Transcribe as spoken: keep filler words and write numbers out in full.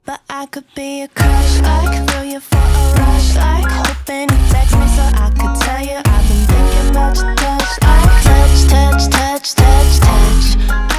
But I could be a crush, like throw you for a rush, like hoping you text me so I could tell you I've been thinking about your touch, like touch, touch, touch, touch, touch.